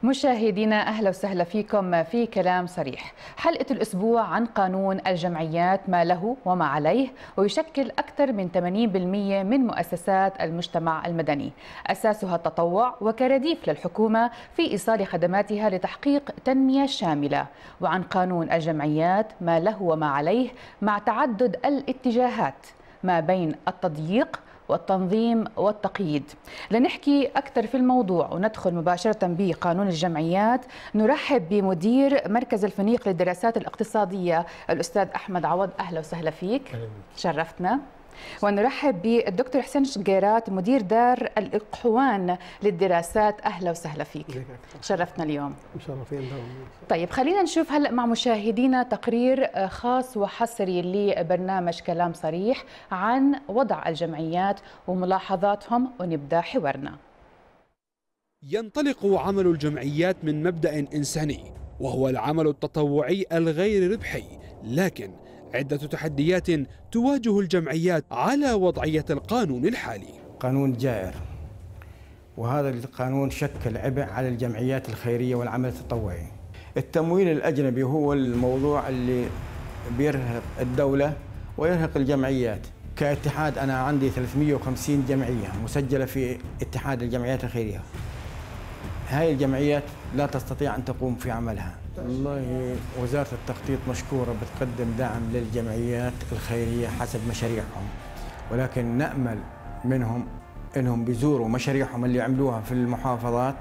مشاهدينا أهلا وسهلا فيكم في كلام صريح. حلقة الأسبوع عن قانون الجمعيات، ما له وما عليه، ويشكل أكثر من 80% من مؤسسات المجتمع المدني، أساسها التطوع وكرديف للحكومة في إيصال خدماتها لتحقيق تنمية شاملة. وعن قانون الجمعيات، ما له وما عليه، مع تعدد الاتجاهات ما بين التضييق والتنظيم والتقييد. لنحكي أكثر في الموضوع وندخل مباشرة بقانون الجمعيات، نرحب بمدير مركز الفنيق للدراسات الاقتصادية الأستاذ أحمد عوض. أهلا وسهلا فيك، شرفتنا. ونرحب بالدكتور حسين شقيرات، مدير دار الإقحوان للدراسات. أهلا وسهلا فيك، شرفتنا اليوم. مشرفين. طيب خلينا نشوف هلأ مع مشاهدينا تقرير خاص وحصري لبرنامج كلام صريح عن وضع الجمعيات وملاحظاتهم، ونبدأ حوارنا. ينطلق عمل الجمعيات من مبدأ إنساني، وهو العمل التطوعي الغير ربحي، لكن عدة تحديات تواجه الجمعيات على وضعية القانون الحالي. قانون جائر، وهذا القانون شكل عبء على الجمعيات الخيرية والعمل التطوعي. التمويل الأجنبي هو الموضوع اللي بيرهق الدولة ويرهق الجمعيات. كاتحاد أنا عندي 350 جمعية مسجلة في اتحاد الجمعيات الخيرية. هاي الجمعيات لا تستطيع أن تقوم في عملها. والله وزارة التخطيط مشكورة بتقدم دعم للجمعيات الخيرية حسب مشاريعهم، ولكن نأمل منهم أنهم بيزوروا مشاريعهم اللي عملوها في المحافظات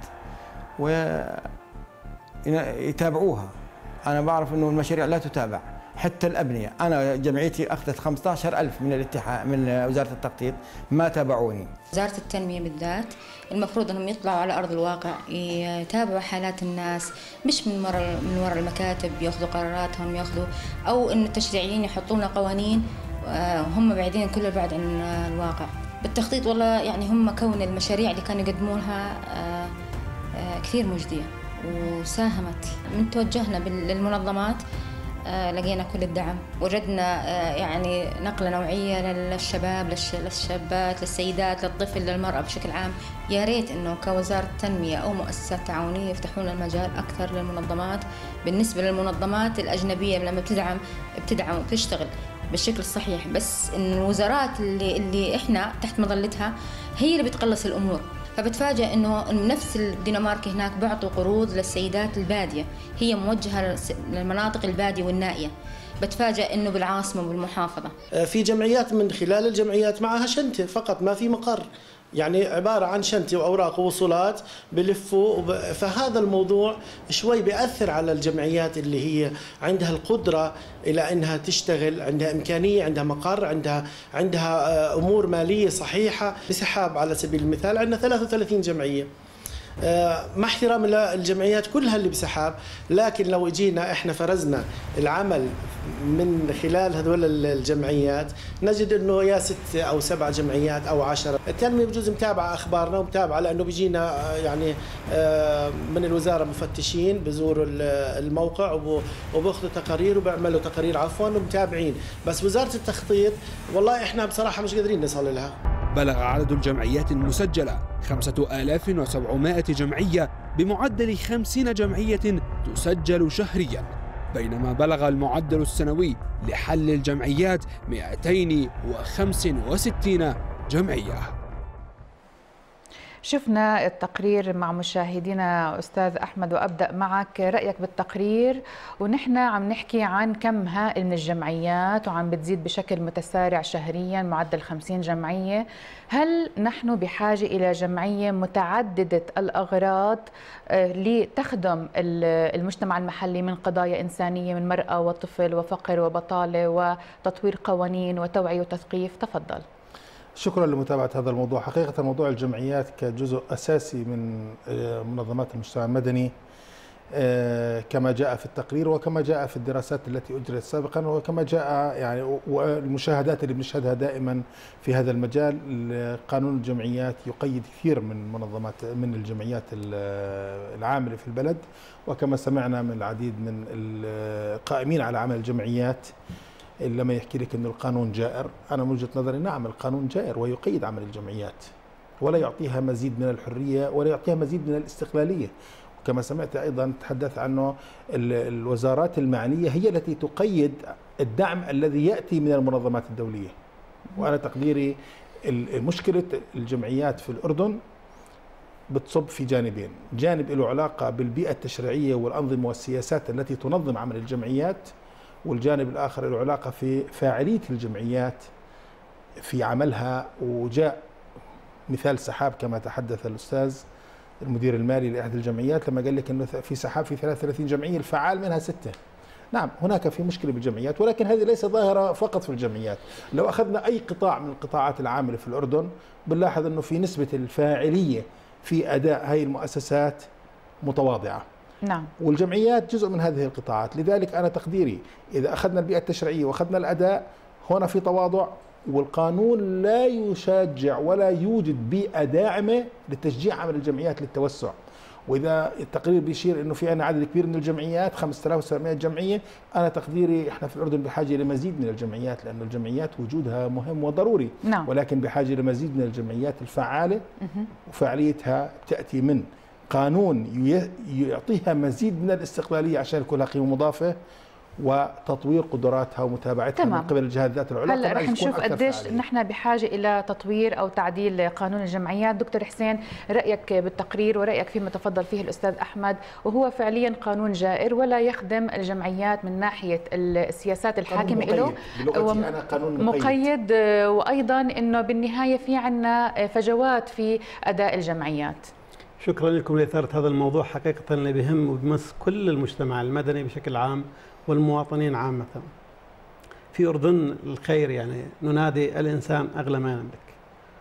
ويتابعوها. أنا بعرف أنه المشاريع لا تتابع، حتى الأبنية. أنا جمعيتي أخذت 15,000 من الاتحاد من وزارة التخطيط، ما تابعوني. وزارة التنمية بالذات المفروض أنهم يطلعوا على أرض الواقع، يتابعوا حالات الناس، مش من وراء المكاتب ياخذوا قراراتهم، أو أن التشريعيين يحطوا لنا قوانين وهم بعيدين كل البعد عن الواقع. بالتخطيط والله يعني هم كون المشاريع اللي كانوا يقدمونها كثير مجدية وساهمت. من توجهنا للمنظمات لقينا كل الدعم، وجدنا يعني نقلة نوعية للشباب، للشابات، للسيدات، للطفل، للمرأة بشكل عام. يا ريت إنه كوزارة تنمية أو مؤسسات تعاونية يفتحون المجال أكثر للمنظمات. بالنسبة للمنظمات الأجنبية لما بتدعم وبتشتغل بالشكل الصحيح، بس إن الوزارات اللي إحنا تحت مظلتها هي اللي بتقلص الأمور. فبتفاجأ إنه نفس الدنمارك هناك بعطوا قروض للسيدات البادية، هي موجهة للمناطق البادية والنائية. بتفاجأ إنه بالعاصمة والمحافظة في جمعيات من خلال الجمعيات معها شنطة فقط، ما في مقر، يعني عبارة عن شنطة وأوراق ووصولات بلفوا. فهذا الموضوع شوي بيأثر على الجمعيات اللي هي عندها القدرة إلى أنها تشتغل، عندها إمكانية، عندها مقر، عندها أمور مالية صحيحة. بسحاب على سبيل المثال عندنا 33 جمعية، مع احترام الجمعيات كلها اللي بسحاب، لكن لو جينا احنا فرزنا العمل من خلال هذول الجمعيات نجد انه يا 6 أو 7 جمعيات او 10. التنمية بجوز متابعة اخبارنا ومتابعة، لانه بيجينا يعني من الوزارة مفتشين بزوروا الموقع وباخذوا تقارير وبيعملوا تقارير عفوا ومتابعين. بس وزارة التخطيط والله احنا بصراحة مش قادرين نصل لها. بلغ عدد الجمعيات المسجلة 5700 جمعية بمعدل 50 جمعية تسجل شهرياً، بينما بلغ المعدل السنوي لحل الجمعيات 265 جمعية. شفنا التقرير مع مشاهدينا أستاذ أحمد، وأبدأ معك رأيك بالتقرير. ونحن عم نحكي عن كم هائل من الجمعيات وعم بتزيد بشكل متسارع شهريا، معدل 50 جمعية. هل نحن بحاجة إلى جمعية متعددة الأغراض لتخدم المجتمع المحلي من قضايا إنسانية، من مرأة وطفل وفقر وبطالة وتطوير قوانين وتوعية وتثقيف؟ تفضل. شكرا لمتابعة هذا الموضوع. حقيقة موضوع الجمعيات كجزء أساسي من منظمات المجتمع المدني كما جاء في التقرير وكما جاء في الدراسات التي أجريت سابقا وكما جاء يعني والمشاهدات اللي بنشهدها دائما في هذا المجال. قانون الجمعيات يقيد كثير من منظمات من الجمعيات العاملة في البلد، وكما سمعنا من العديد من القائمين على عمل الجمعيات لما يحكي لك أن القانون جائر. أنا من وجهة نظري نعم القانون جائر ويقيد عمل الجمعيات، ولا يعطيها مزيد من الحرية ولا يعطيها مزيد من الاستقلالية. كما سمعت أيضا تحدث عنه الوزارات المعنية هي التي تقيد الدعم الذي يأتي من المنظمات الدولية. وأنا تقديري مشكلة الجمعيات في الأردن بتصب في جانبين، جانب له علاقة بالبيئة التشريعية والأنظمة والسياسات التي تنظم عمل الجمعيات، والجانب الآخر له علاقة في فاعلية الجمعيات في عملها. وجاء مثال سحاب كما تحدث الأستاذ المدير المالي لأحد الجمعيات لما قال لك أنه في سحاب في 33 جمعية الفعال منها 6. نعم هناك في مشكلة بالجمعيات، ولكن هذه ليست ظاهرة فقط في الجمعيات. لو أخذنا أي قطاع من القطاعات العاملة في الأردن بنلاحظ أنه في نسبة الفاعلية في أداء هذه المؤسسات متواضعة. نعم. والجمعيات جزء من هذه القطاعات. لذلك أنا تقديري إذا أخذنا البيئة التشريعية وأخذنا الأداء هنا في تواضع، والقانون لا يشجع ولا يوجد بيئة داعمة لتشجيع عمل الجمعيات للتوسع. وإذا التقرير بيشير أنه في عندنا عدد كبير من الجمعيات 5700 جمعية، أنا تقديري إحنا في الأردن بحاجة لمزيد من الجمعيات، لأن الجمعيات وجودها مهم وضروري. نعم. ولكن بحاجة لمزيد من الجمعيات الفعالة، وفعاليتها تأتي من قانون يعطيها مزيد من الاستقلالية عشان يكون لها قيمة مضافة، وتطوير قدراتها ومتابعتها من قبل الجهات ذات العلاقة. هلا رح نشوف قديش نحن بحاجة إلى تطوير أو تعديل قانون الجمعيات. دكتور حسين، رأيك بالتقرير ورأيك فيما تفضل فيه الأستاذ أحمد، وهو فعليا قانون جائر ولا يخدم الجمعيات من ناحية السياسات الحاكمة له، مقيد، وأيضا أنه بالنهاية في عنا فجوات في أداء الجمعيات. شكرا لكم لإثارة هذا الموضوع، حقيقة اللي بهم وبمس كل المجتمع المدني بشكل عام والمواطنين عامة. في أردن الخير يعني ننادي الإنسان أغلى ما يملك،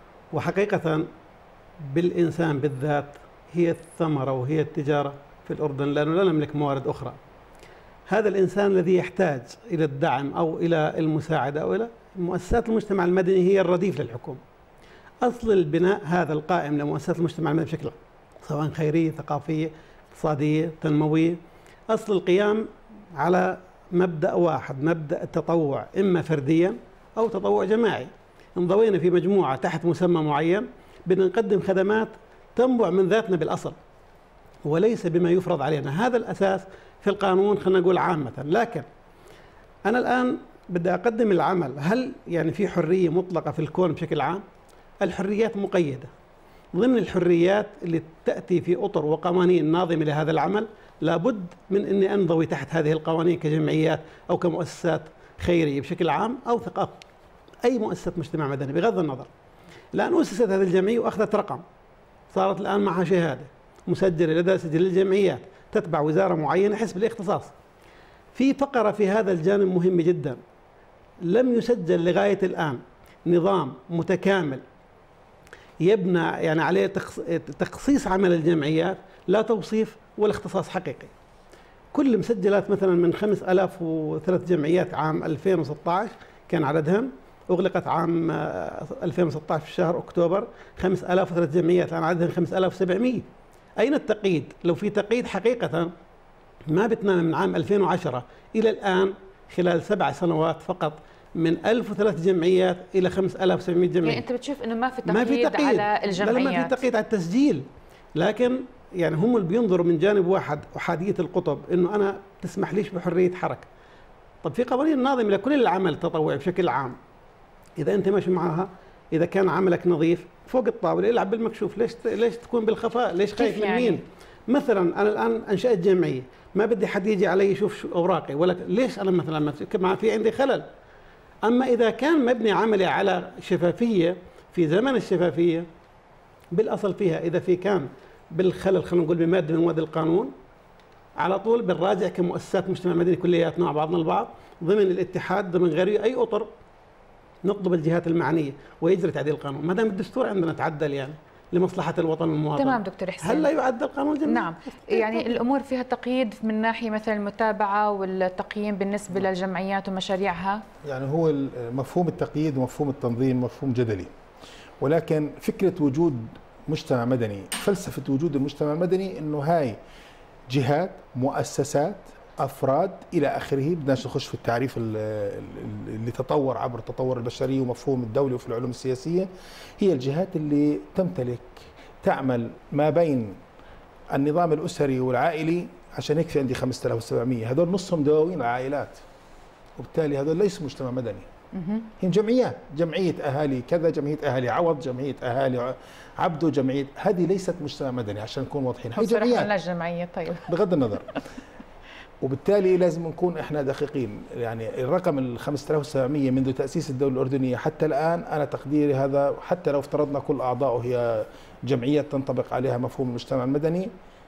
وحقيقة بالإنسان بالذات هي الثمرة وهي التجارة في الأردن، لأنه لا نملك موارد أخرى. هذا الإنسان الذي يحتاج إلى الدعم أو إلى المساعدة أو إلى مؤسسات المجتمع المدني هي الرديف للحكومة. أصل البناء هذا القائم لمؤسسات المجتمع المدني بشكل سواء خيرية، ثقافية، اقتصادية، تنموية، أصل القيام على مبدأ واحد، مبدأ التطوع، إما فرديا أو تطوع جماعي. انضوينا في مجموعة تحت مسمى معين بدنا نقدم خدمات تنبع من ذاتنا بالأصل وليس بما يفرض علينا. هذا الأساس في القانون، خلينا نقول عامة. لكن أنا الآن بدي أقدم العمل، هل يعني في حرية مطلقة في الكون بشكل عام؟ الحريات مقيدة. ضمن الحريات اللي تأتي في أطر وقوانين ناظمة لهذا العمل لابد من أني أنضوي تحت هذه القوانين كجمعيات أو كمؤسسات خيرية بشكل عام أو ثقافة، أي مؤسسة مجتمع مدني بغض النظر. لأن أسست هذه الجمعية وأخذت رقم، صارت الآن معها شهادة مسجلة لدى سجل الجمعيات، تتبع وزارة معينة حسب الاختصاص. في فقرة في هذا الجانب مهمة جدا، لم يسجل لغاية الآن نظام متكامل يبنى يعني عليه تخصيص عمل الجمعيات، لا توصيف ولا اختصاص حقيقي. كل مسجلات مثلا من 5003 جمعيات عام 2016 كان عددهم، أغلقت عام 2016 في شهر أكتوبر 5003 جمعيات، الآن عددهم 5700. أين التقييد؟ لو في تقييد حقيقة ما بتنام من عام 2010 إلى الآن خلال 7 سنوات فقط من 1003 جمعيات إلى 5700 جمعية. يعني أنت بتشوف إنه ما في تقييد على الجمعيات؟ لا، ما في تقييد على التسجيل، لكن يعني هم اللي بينظروا من جانب واحد، أحادية القطب، إنه أنا تسمح ليش بحرية حركة. طب في قوانين ناظمة لكل العمل التطوعي بشكل عام، إذا أنت ماشي معها، إذا كان عملك نظيف فوق الطاولة العب بالمكشوف، ليش تكون بالخفاء؟ ليش خايف من يعني؟ مين؟ مثلا أنا الآن أنشأت جمعية، ما بدي حد يجي علي يشوف أوراقي، ولا ليش أنا مثلا ما في عندي خلل. أما إذا كان مبني عملي على شفافية في زمن الشفافية بالأصل فيها، إذا في كان بالخلل خلينا نقول بمادة من مواد القانون، على طول بنراجع كمؤسسات مجتمع مدني كلياتنا مع بعضنا البعض ضمن الاتحاد ضمن غير أي أطر، نطلب الجهات المعنية ويجري تعديل القانون ما دام الدستور عندنا تعدل يعني لمصلحة الوطن والمواطن. تمام دكتور حسين. هل لا يعدل قانون الجمعية؟ نعم، يعني الأمور فيها تقييد من ناحية مثلا المتابعة والتقييم بالنسبة للجمعيات ومشاريعها. يعني هو مفهوم التقييد ومفهوم التنظيم مفهوم جدلي، ولكن فكرة وجود مجتمع مدني، فلسفة وجود المجتمع المدني إنه هاي جهات، مؤسسات، أفراد إلى آخره، بدناش نخش في التعريف اللي تطور عبر التطور البشري ومفهوم الدولي وفي العلوم السياسية، هي الجهات اللي تمتلك تعمل ما بين النظام الأسري والعائلي، عشان هيك في عندي 5700، هذول نصهم دواوين العائلات، وبالتالي هذول ليسوا مجتمع مدني، هم جمعيات، جمعية أهالي كذا، جمعية أهالي عوض، جمعية أهالي عبده، جمعية، هذه ليست مجتمع مدني عشان نكون واضحين، هي جمعيات جمعية. طيب بغض النظر. وبالتالي لازم نكون احنا دقيقين، يعني الرقم ال 5700 منذ تأسيس الدولة الأردنية حتى الآن، أنا تقديري هذا حتى لو افترضنا كل أعضائه هي جمعيات تنطبق عليها مفهوم المجتمع المدني،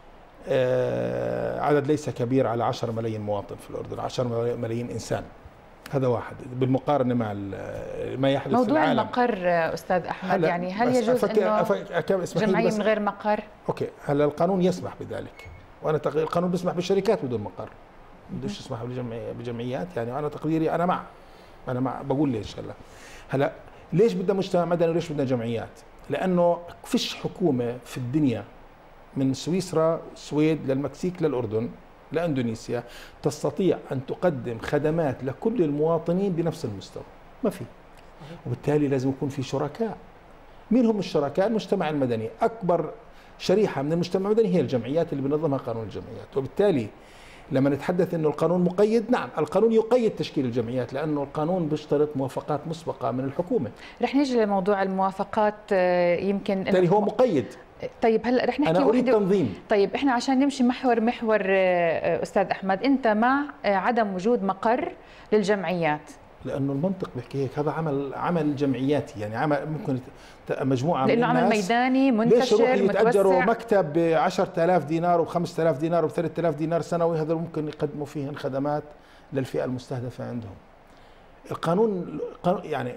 عدد ليس كبير على 10 ملايين مواطن في الأردن، 10 ملايين إنسان. هذا واحد بالمقارنة مع ما يحدث في العالم. موضوع المقر أستاذ أحمد، يعني هل يجوز أنه جمعية من غير مقر؟ أوكي، هلا القانون يسمح بذلك، وأنا القانون بيسمح بالشركات بدون مقر، بدوش يسمح بجمعيات، يعني أنا تقديري أنا مع بقول ليش. هلا ليش بدنا مجتمع مدني وليش بدنا جمعيات؟ لأنه فيش حكومة في الدنيا من سويسرا السويد للمكسيك للأردن لاندونيسيا تستطيع ان تقدم خدمات لكل المواطنين بنفس المستوى، ما في. وبالتالي لازم يكون في شركاء. مين هم الشركاء؟ المجتمع المدني. اكبر شريحه من المجتمع المدني هي الجمعيات اللي بنظمها قانون الجمعيات. وبالتالي لما نتحدث انه القانون مقيد، نعم القانون يقيد تشكيل الجمعيات لانه القانون بيشترط موافقات مسبقه من الحكومه. رح نيجي لموضوع الموافقات، يمكن بالتالي هو مقيد. طيب هلا رح نحكي أنا أريد تنظيم. طيب احنا عشان نمشي محور استاذ احمد، انت مع عدم وجود مقر للجمعيات؟ لانه المنطق بيحكي هيك، هذا عمل جمعياتي، يعني عمل ممكن مجموعه من الناس، لانه عمل ميداني منتشر ليش يروحوا يتاجروا مكتب ب 10000 دينار وب 5000 دينار وب 3000 دينار سنوي؟ هذول ممكن يقدموا فيهن خدمات للفئه المستهدفه عندهم. القانون يعني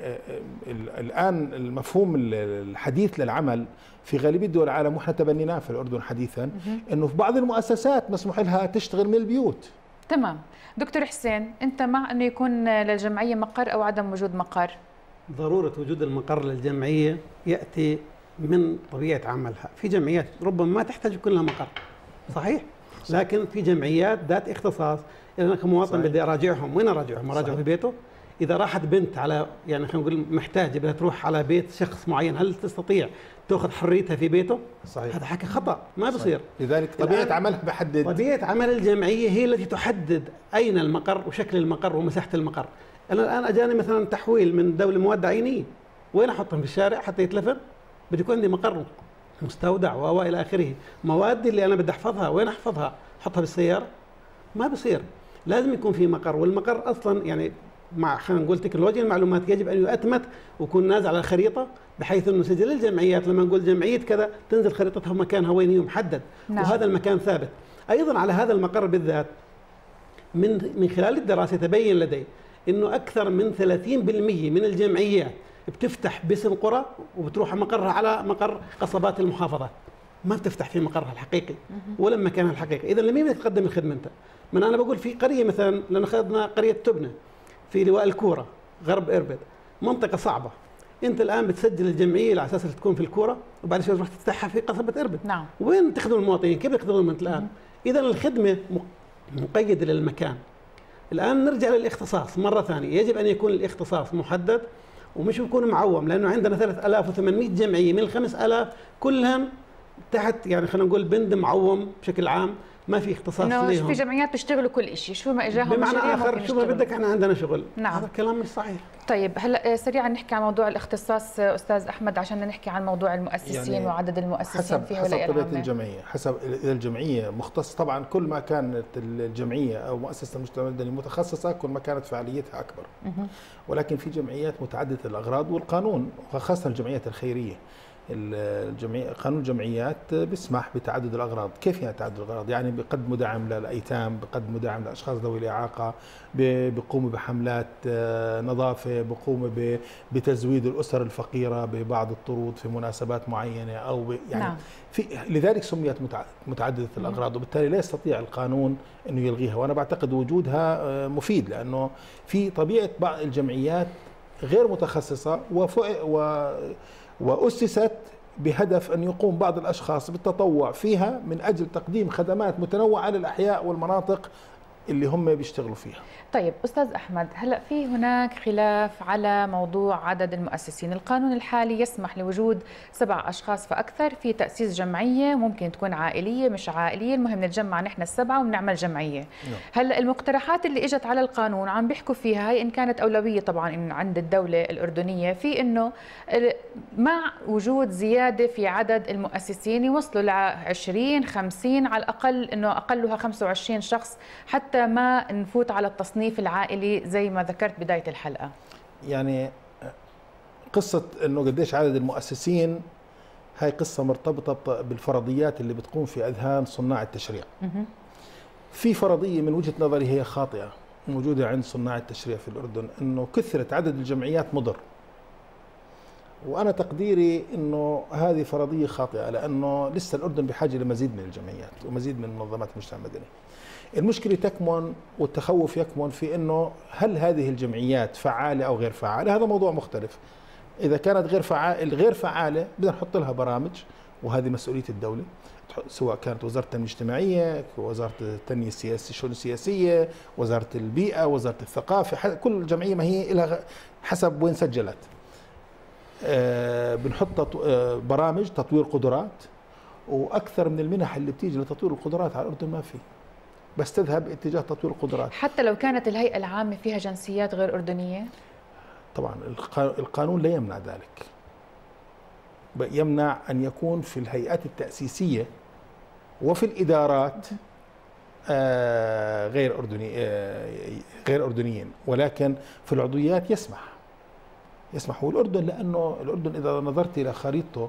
الان المفهوم الحديث للعمل في غالبيه دول العالم، واحنا تبنيناه في الاردن حديثا، انه في بعض المؤسسات مسموح لها تشتغل من البيوت. تمام. دكتور حسين، انت مع انه يكون للجمعيه مقر او عدم وجود مقر؟ ضروره وجود المقر للجمعيه ياتي من طبيعه عملها. في جمعيات ربما ما تحتاج يكون لها مقر، صحيح؟ لكن في جمعيات ذات اختصاص، اذا انا كمواطن بدي اراجعهم، وين اراجعهم؟ اراجعهم في بيته؟ إذا راحت بنت على، يعني خلينا نقول محتاجة بدها تروح على بيت شخص معين، هل تستطيع تأخذ حريتها في بيته؟ صحيح. هذا حكي خطأ، ما بصير. لذلك طبيعة عملها بحدد، طبيعة عمل الجمعية هي التي تحدد أين المقر وشكل المقر ومساحة المقر. أنا الآن أجاني مثلا تحويل من دولة مواد عينية، وين أحطهم؟ في الشارع حتى يتلفن؟ بدي يكون عندي مقر مستودع وإلى آخره. موادي اللي أنا بدي أحفظها وين أحفظها؟ أحطها بالسيارة؟ ما بصير، لازم يكون في مقر. والمقر أصلا يعني مع خلينا نقول تكنولوجيا المعلومات يجب ان يؤتمت ويكون نازل على الخريطه، بحيث انه سجل الجمعيات لما نقول جمعيه كذا تنزل خريطتها ومكانها وين هي محدد. نعم. وهذا المكان ثابت. ايضا على هذا المقر بالذات من خلال الدراسه تبين لدي انه اكثر من 30% من الجمعيات بتفتح باسم قرى وبتروح مقرها على مقر قصبات المحافظات، ما بتفتح في مقرها الحقيقي ولا مكانها الحقيقي. اذا لمين بتقدم الخدمه انت؟ من انا بقول في قريه مثلا، لان اخذنا قريه تبنه في لواء الكورة غرب إربد، منطقة صعبة. أنت الآن بتسجل الجمعية على أساس تكون في الكورة، وبعد شوي تروح تفتحها في قصبة إربد. نعم. وين تخدم المواطنين؟ كيف تخدمهم أنت الآن؟ إذا الخدمة مقيدة للمكان. الآن نرجع للاختصاص مرة ثانية، يجب أن يكون الاختصاص محدد ومش يكون معوم، لأنه عندنا 3800 جمعية من 5000 كلهم تحت، يعني خلينا نقول بند معوم بشكل عام، ما في اختصاص ليهم. في جمعيات بيشتغلوا كل شيء، شو ما اجاهم بمعنى اخر شو ما بدك احنا عندنا شغل. نعم. هذا الكلام مش صحيح. طيب هلا سريعا نحكي عن موضوع الاختصاص استاذ احمد، عشان نحكي عن موضوع المؤسسين يعني وعدد المؤسسين في حسب طبيعه الجمعيه، حسب اذا الجمعيه مختص، طبعا كل ما كانت الجمعيه او مؤسسه المجتمع المدني متخصصه كل ما كانت فعاليتها اكبر. ولكن في جمعيات متعدده الاغراض، والقانون وخاصه الجمعيات الخيريه، قانون الجمعيات بيسمح بتعدد الاغراض. كيف يعني تعدد الاغراض؟ يعني بيقدموا دعم للايتام، بيقدموا دعم لاشخاص ذوي الاعاقه، بيقوموا بحملات نظافه، بيقوموا بتزويد الاسر الفقيره ببعض الطرود في مناسبات معينه، او يعني نعم. لذلك سميت متعدده الاغراض، وبالتالي لا يستطيع القانون انه يلغيها. وانا بعتقد وجودها مفيد، لانه في طبيعه بعض الجمعيات غير متخصصه وأسست بهدف أن يقوم بعض الأشخاص بالتطوع فيها من أجل تقديم خدمات متنوعة للأحياء والمناطق اللي هم بيشتغلوا فيها. طيب أستاذ أحمد، هلأ في هناك خلاف على موضوع عدد المؤسسين. القانون الحالي يسمح لوجود 7 أشخاص فأكثر في تأسيس جمعية، ممكن تكون عائلية مش عائلية، المهم نتجمع نحن السبعة ونعمل جمعية. هلأ المقترحات اللي إجت على القانون عم بيحكوا فيها، هي إن كانت أولوية طبعا إن عند الدولة الأردنية، في إنه مع وجود زيادة في عدد المؤسسين يوصلوا ل 20 50 على الأقل، إنه أقلها 25 شخص حتى ما نفوت على التصنيف العائلي زي ما ذكرت بداية الحلقة. يعني قصة انه قديش عدد المؤسسين هاي قصة مرتبطة بالفرضيات اللي بتقوم في اذهان صناع التشريع. في فرضية من وجهة نظري هي خاطئة موجودة عند صناع التشريع في الأردن، انه كثرة عدد الجمعيات مضر. وانا تقديري انه هذه فرضية خاطئة، لانه لسه الأردن بحاجة لمزيد من الجمعيات ومزيد من منظمات المجتمع المدني. المشكلة تكمن والتخوف يكمن في أنه هل هذه الجمعيات فعالة أو غير فعالة؟ هذا موضوع مختلف. إذا كانت غير فعالة بدنا نحط لها برامج، وهذه مسؤولية الدولة، سواء كانت وزارة التنمية الاجتماعية، وزارة التنمية السياسية، الشؤون السياسية، وزارة البيئة، وزارة الثقافة، كل جمعية ما هي لها حسب وين سجلت. بنحط برامج تطوير قدرات، وأكثر من المنح اللي بتيجي لتطوير القدرات على الأردن ما في، بس تذهب اتجاه تطوير القدرات. حتى لو كانت الهيئة العامة فيها جنسيات غير أردنية؟ طبعا القانون لا يمنع ذلك، يمنع أن يكون في الهيئات التأسيسية وفي الإدارات غير أردنيين، ولكن في العضويات يسمح. والأردن لأنه الأردن إذا نظرت إلى خريطته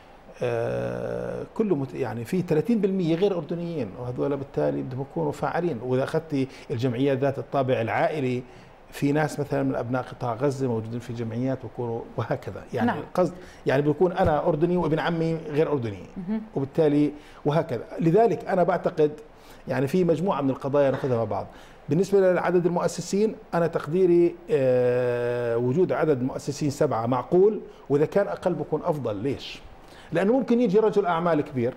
كله يعني في 30% غير أردنيين، وهذول بالتالي بدهم يكونوا فاعلين. وإذا أخذت الجمعيات ذات الطابع العائلي، في ناس مثلا من أبناء قطاع غزة موجودين في جمعيات ويكونوا وهكذا، يعني نعم. القصد يعني بيكون أنا أردني وابن عمي غير أردني، وبالتالي وهكذا. لذلك أنا بعتقد يعني في مجموعة من القضايا نأخذها مع بعض. بالنسبة لعدد المؤسسين، أنا تقديري وجود عدد مؤسسين 7 معقول، وإذا كان أقل بكون أفضل. ليش؟ لأنه ممكن يجي رجل أعمال كبير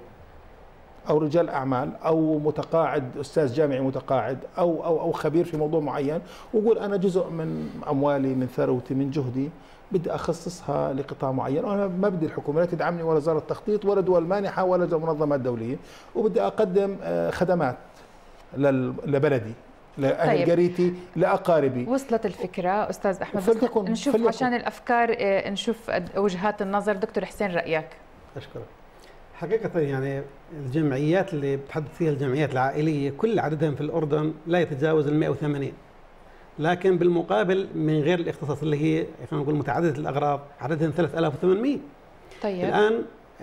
أو رجال أعمال أو متقاعد، أستاذ جامعي متقاعد أو خبير في موضوع معين، ويقول أنا جزء من أموالي، من ثروتي، من جهدي بدي أخصصها لقطاع معين، وأنا ما بدي الحكومة لا تدعمني ولا وزارة التخطيط ولا دول مانحة ولا منظمات دولية، وبدي أقدم خدمات لبلدي، لأهل قريتي، لأقاربي. وصلت الفكرة أستاذ أحمد، نشوف عشان الأفكار نشوف وجهات النظر. دكتور حسين، رأيك؟ أشكرك. حقيقة يعني الجمعيات اللي بتحدث فيها الجمعيات العائلية كل عددهم في الأردن لا يتجاوز 180، لكن بالمقابل من غير الاختصاص اللي هي خلينا نقول متعددة الأغراض عددهم 3800. طيب الآن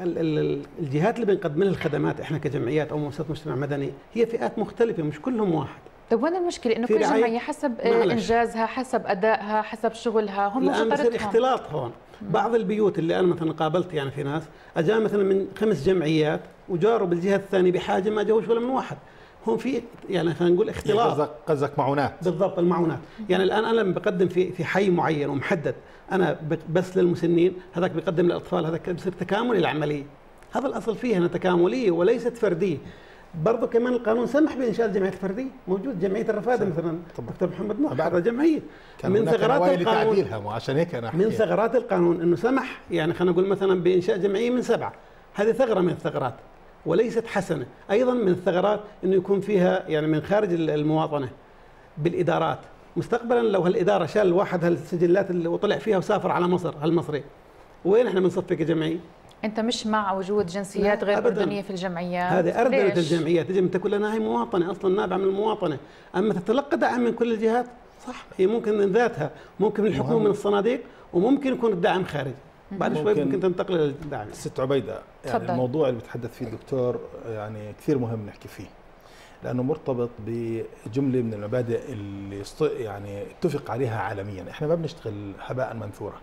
الجهات اللي بنقدم لها الخدمات احنا كجمعيات أو مؤسسات مجتمع مدني هي فئات مختلفة، مش كلهم واحد. طيب وين المشكلة؟ إنه كل جمعية حسب إنجازها، حسب أدائها، حسب شغلها، هم الآن بصير اختلاط هون. بعض البيوت اللي أنا مثلا قابلت يعني في ناس أجا مثلا من 5 جمعيات وجاروا بالجهة الثانية بحاجة ما جاوش ولا من واحد. هون في يعني خلينا نقول اختلاط. يعني قصدك معونات؟ بالضبط، المعونات. يعني الآن أنا لما بقدم في حي معين ومحدد أنا بس للمسنين، هذاك بيقدم للأطفال، هذاك بصير تكاملي العملية. هذا الأصل فيها أنها تكاملية وليست فردية. برضه كمان القانون سمح بإنشاء الجمعيات الفردية، موجود جمعية الرفادة مثلا دكتور محمد نوح، هذا جمعية من ثغرات القانون. عشان هيك أنا من ثغرات القانون إنه سمح يعني خلينا نقول مثلا بإنشاء جمعية من 7، هذه ثغرة من الثغرات وليست حسنة. أيضا من الثغرات إنه يكون فيها يعني من خارج المواطنة بالإدارات. مستقبلا لو هالإدارة شال واحد هالسجلات اللي وطلع فيها وسافر على مصر هالمصري، وين احنا بنصفي كجمعية؟ انت مش مع وجود جنسيات غير أردنية في الجمعيات؟ هذه أردنية الجمعيات، يجب ان تكون لنا هي مواطنة اصلا نابعة من المواطنة. اما تتلقى دعم من كل الجهات صح، هي ممكن من ذاتها، ممكن من الحكومة من الصناديق، وممكن يكون الدعم خارجي. بعد شوي ممكن تنتقل للدعم. ست عبيدة، يعني الموضوع اللي بتحدث فيه الدكتور يعني كثير مهم نحكي فيه، لانه مرتبط بجملة من المبادئ اللي يعني اتفق عليها عالميا. احنا ما بنشتغل هباء منثورا،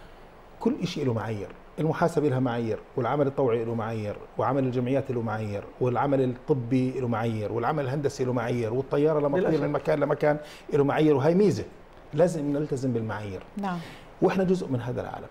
كل شيء له معايير. المحاسبة لها معايير، والعمل الطوعي له معايير، وعمل الجمعيات له معايير، والعمل الطبي له معايير، والعمل الهندسي له معايير، والطيارة لما تطير من مكان لمكان له معايير، وهي ميزة لازم نلتزم بالمعايير. نعم. واحنا جزء من هذا العالم.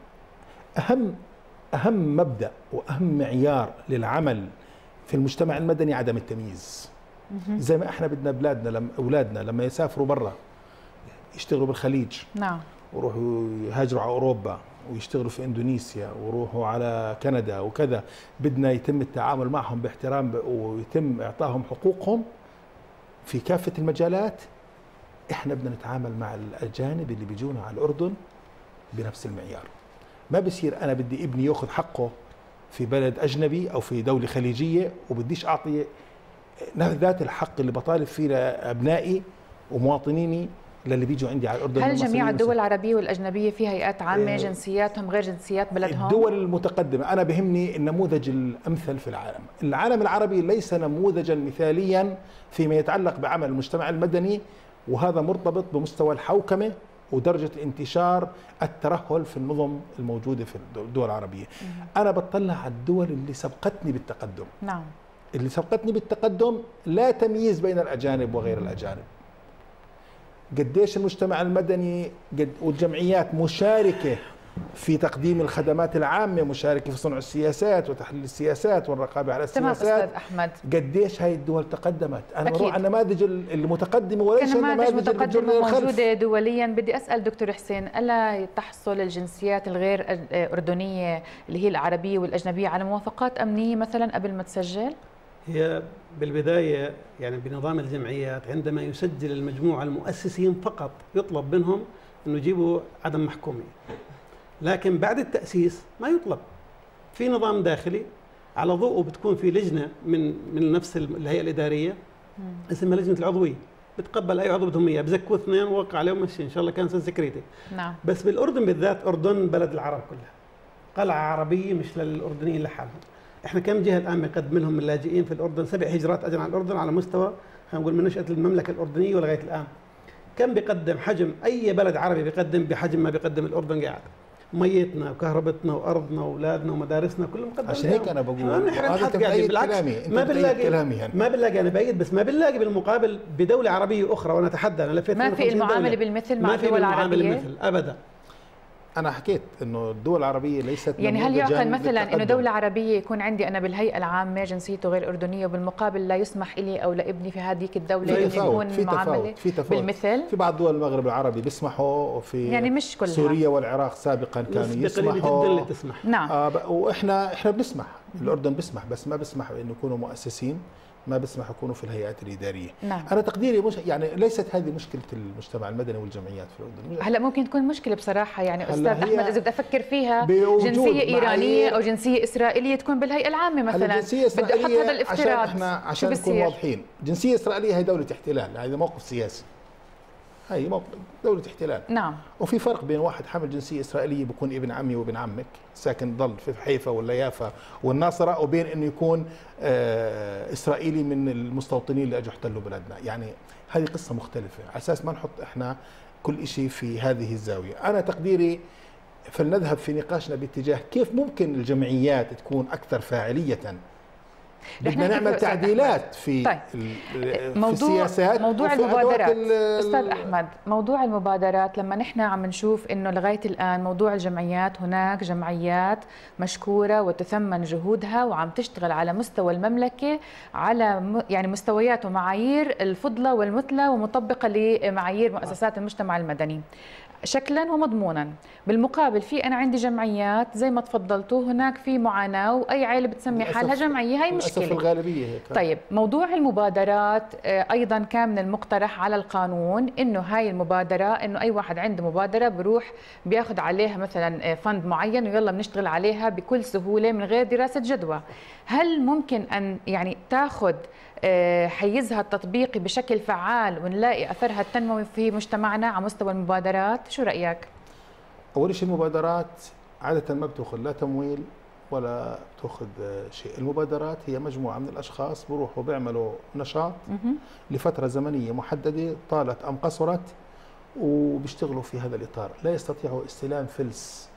أهم مبدأ وأهم معيار للعمل في المجتمع المدني عدم التمييز. زي ما احنا بدنا اولادنا لما يسافروا برا يشتغلوا بالخليج، نعم، ويروحوا يهاجروا على اوروبا ويشتغلوا في اندونيسيا ويروحوا على كندا وكذا، بدنا يتم التعامل معهم باحترام ويتم اعطائهم حقوقهم في كافه المجالات. احنا بدنا نتعامل مع الاجانب اللي بيجونا على الاردن بنفس المعيار. ما بصير انا بدي ابني ياخذ حقه في بلد اجنبي او في دوله خليجيه وبديش اعطي ذات الحق اللي بطالب فيه لابنائي ومواطنيني للي بيجوا عندي على الاردن. هل جميع الدول العربية والأجنبية في هيئات عامة جنسياتهم غير جنسيات بلدهم؟ الدول المتقدمة أنا بهمني النموذج الأمثل في العالم. العالم العربي ليس نموذجا مثاليا فيما يتعلق بعمل المجتمع المدني، وهذا مرتبط بمستوى الحوكمة ودرجة انتشار الترهل في النظم الموجودة في الدول العربية. أنا بطلع على الدول اللي سبقتني بالتقدم. نعم، اللي سبقتني بالتقدم لا تمييز بين الأجانب وغير الأجانب. قديش المجتمع المدني والجمعيات مشاركة في تقديم الخدمات العامة، مشاركة في صنع السياسات وتحليل السياسات والرقابة على السياسات. تمام أستاذ أحمد. قديش هاي الدول تقدمت. أنا بروح على النماذج المتقدمة وليس النماذج متقدمة موجودة دوليا. بدي أسأل دكتور حسين، ألا تحصل الجنسيات الغير أردنية اللي هي العربية والأجنبية على موافقات أمنية مثلا قبل ما تسجل؟ هي بالبداية يعني بنظام الجمعيات عندما يسجل المجموعة المؤسسين فقط يطلب منهم أنه يجيبوا عدم محكومية، لكن بعد التأسيس ما يطلب. في نظام داخلي على ضوءه بتكون في لجنة من نفس الهيئة الإدارية اسمها لجنة العضوية، بتقبل أي عضو بدهم إياه، بزكوا اثنين ووقع عليهم مشي إن شاء الله كان سكريتي. نعم. بس بالأردن بالذات، أردن بلد العرب كلها، قلعة عربية مش للأردنيين لحالهم. احنا كم جهه الان بنقدم لهم من لاجئين في الاردن؟ 7 هجرات اجوا على الاردن على مستوى خلينا نقول من نشاه المملكه الاردنيه ولغايه الان. كم بيقدم حجم اي بلد عربي بيقدم بحجم ما بيقدم الاردن قاعد. ميتنا وكهربتنا وارضنا واولادنا ومدارسنا كله مقدم. عشان هيك انا بقول هذا تبعيد كلامي. ما بنلاقي انا بايد، بس ما بنلاقي بالمقابل بدوله عربيه اخرى. وانا اتحدى، انا لفيت ما في المعامله بالمثل مع الدول العربيه. ما في المعامله ابدا. أنا حكيت إنه الدول العربية ليست يعني هل يعقل مثلا إنه دولة عربية يكون عندي أنا بالهيئة العامة جنسيته غير أردنية وبالمقابل لا يسمح لي أو لابني في هذه الدولة إنه يكون معاملة بالمثل؟ في بعض دول المغرب العربي بيسمحوا، وفي يعني مش كلها. سوريا والعراق سابقا كانوا يسمحوا. تسمح. نعم. وإحنا بنسمح، الأردن بسمح، بس ما بسمح إنه يكونوا مؤسسين، ما بسمح يكونوا في الهيئات الإدارية. نعم. أنا تقديري يعني ليست هذه مشكلة المجتمع المدني والجمعيات في الأردن. هلا ممكن تكون مشكلة بصراحة يعني أستاذ أحمد إذا بدي أفكر فيها جنسية إيرانية أو جنسية إسرائيلية تكون بالهيئة العامة مثلا. بدي أحط هذا الافتراض عشان نكون واضحين. جنسية إسرائيلية هي دولة احتلال، هذا موقف سياسي. هي موقف دولة احتلال. نعم. وفي فرق بين واحد حامل جنسية إسرائيلية بيكون ابن عمي وابن عمك ساكن ضل في حيفا ولا يافا والناصرة، وبين إنه يكون إسرائيلي من المستوطنين اللي أجوا احتلوا بلدنا. يعني هذه قصة مختلفة، على أساس ما نحط إحنا كل شيء في هذه الزاوية. أنا تقديري فلنذهب في نقاشنا باتجاه كيف ممكن الجمعيات تكون أكثر فاعلية. بدنا نعمل تعديلات في طيب. في السياسات. موضوع المبادرات أستاذ أحمد، موضوع المبادرات لما نحن عم نشوف إنه لغاية الآن موضوع الجمعيات، هناك جمعيات مشكورة وتثمن جهودها وعم تشتغل على مستوى المملكة على يعني مستويات ومعايير الفضلة والمثلى ومطبقة لمعايير مؤسسات المجتمع المدني شكلا ومضمونا. بالمقابل في انا عندي جمعيات زي ما تفضلتوا هناك في معاناه واي عائله بتسمي حالها جمعيه، هاي مشكله. للاسف الغالبيه هيك. طيب موضوع المبادرات ايضا كان من المقترح على القانون انه هاي المبادره انه اي واحد عنده مبادره بروح بياخذ عليها مثلا فند معين ويلا بنشتغل عليها بكل سهوله من غير دراسه جدوى. هل ممكن ان يعني تاخذ حيزها التطبيقي بشكل فعال ونلاقي اثرها التنموي في مجتمعنا على مستوى المبادرات؟ شو رايك؟ اول شيء المبادرات عاده ما بتاخذ لا تمويل ولا بتاخذ شيء. المبادرات هي مجموعه من الاشخاص بروحوا بيعملوا نشاط لفتره زمنيه محدده طالت ام قصرت وبيشتغلوا في هذا الاطار، لا يستطيعوا استلام فلس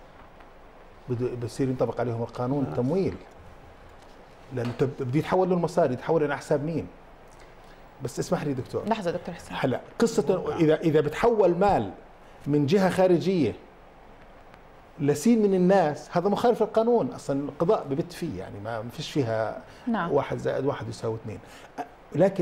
بصير ينطبق عليهم القانون التمويل، لأنه بده يتحول له المصاري، يتحول على حساب مين؟ بس اسمح لي دكتور. لحظة دكتور حسين. هلا قصة إذا بتحول مال من جهة خارجية لسين من الناس، هذا مخالف للقانون، أصلا القضاء ببت فيه، يعني ما فيش فيها نعم. 1+1=2. لكن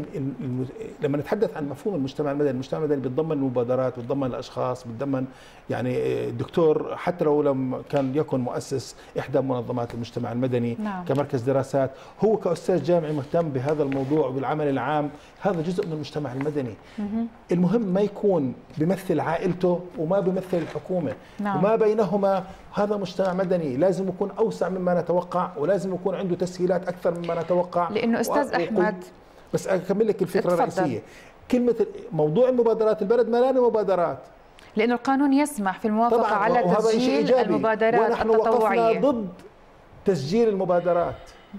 لما نتحدث عن مفهوم المجتمع المدني، المجتمع المدني بيتضمن المبادرات، بيتضمن الاشخاص، بيتضمن يعني الدكتور حتى لو لم كان يكن مؤسس احدى منظمات المجتمع المدني نعم. كمركز دراسات، هو كاستاذ جامعي مهتم بهذا الموضوع وبالعمل العام، هذا جزء من المجتمع المدني. المهم ما يكون بيمثل عائلته وما بيمثل الحكومه. نعم. وما بينهما هذا مجتمع مدني لازم يكون اوسع مما نتوقع، ولازم يكون عنده تسهيلات اكثر مما نتوقع. لانه استاذ احمد، بس اكمل لك الفكره اتفضل. الرئيسيه. كلمه موضوع المبادرات، البلد ملانه مبادرات، لانه القانون يسمح في الموافقه طبعاً، على وهذا شيء تسجيل إيجابي. المبادرات ونحن وقفنا التطوعيه. ضد تسجيل المبادرات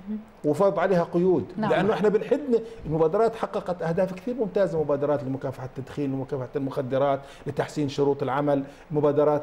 وفرض عليها قيود. نعم. لانه احنا بنحد المبادرات حققت اهداف كثير ممتازه، مبادرات لمكافحه التدخين ومكافحه المخدرات، لتحسين شروط العمل، مبادرات،